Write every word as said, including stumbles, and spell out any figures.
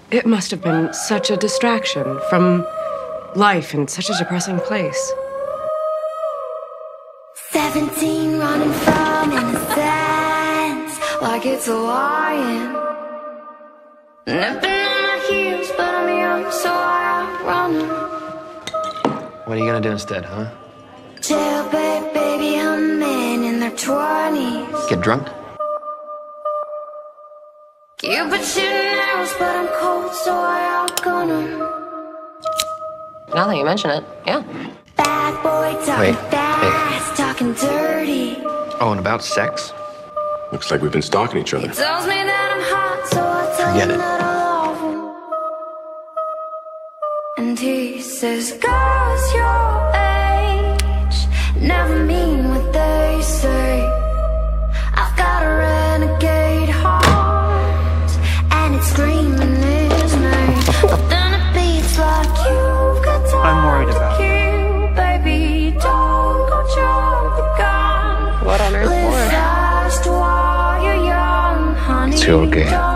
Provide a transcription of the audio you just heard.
It must have been such a distraction from life in such a depressing place. Seventeen running from innocence, like it's a lion. Nipping on my heels, but I'm young, so I outrun them. What are you gonna do instead, huh? Jailbait baby humming in their twenties. Get drunk? Cupid shooting arrows, but I'm cold, so I outgun them. Now that you mention it, yeah. Bad boy talking Wait, fast, hey. talking dirty. Oh, and about sex? Looks like we've been stalking each other. He tells me that I'm hot, so I tell Forget him it. that I love him. And he says, girls your age never mean what they say. I've got a renegade heart, and it's screaming his name. But then it beats like you've got time. I'm worried about you. Baby, don't go jump the gun. What on earth Live for? fast while you're young, honey. It's your game. Don't